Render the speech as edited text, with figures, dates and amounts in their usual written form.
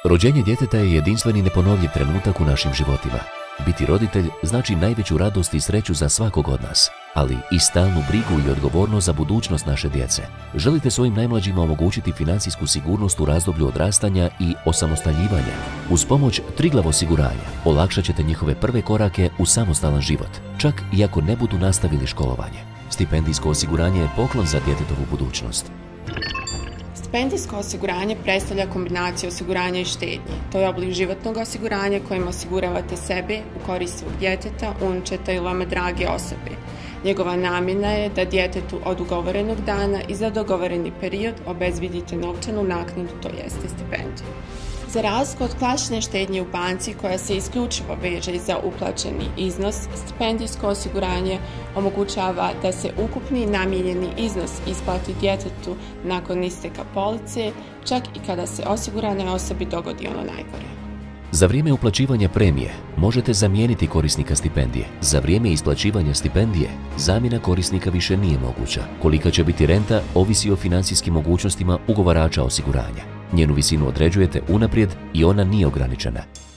Rođenje djeteta je jedinstven i neponovljiv trenutak u našim životima. Biti roditelj znači najveću radost i sreću za svakog od nas, ali i stalnu brigu i odgovornost za budućnost naše djece. Želite svojim najmlađima omogućiti financijsku sigurnost u razdoblju odrastanja i osamostaljivanja. Uz pomoć Triglav osiguranja olakšat ćete njihove prve korake u samostalan život, čak i ako ne budu nastavili školovanje. Stipendijsko osiguranje je poklon za djetetovu budućnost. Stipendijsko osiguranje predstavlja kombinaciju osiguranja i štednje. To je oblik životnog osiguranja kojim osiguravate sebe u korist svog djeteta, unučeta ili vama drage osobe. Njegova namjena je da djetetu od ugovorenog dana i za dogovoreni period obezbjedite novčanu naknadu, to jeste stipendiju. Za razliku od klasične štednje u banci koja se isključivo veže za uplaćeni iznos, stipendijsko osiguranje omogućava da se ukupni namijenjeni iznos isplati djetetu nakon isteka police, čak i kada se osiguranoj osobi dogodi ono najgore. Za vrijeme uplaćivanja premije možete zamijeniti korisnika stipendije. Za vrijeme isplaćivanja stipendije zamjena korisnika više nije moguća. Kolika će biti renta ovisi o financijskim mogućnostima ugovarača osiguranja. Njenu visinu određujete unaprijed i ona nije ograničena.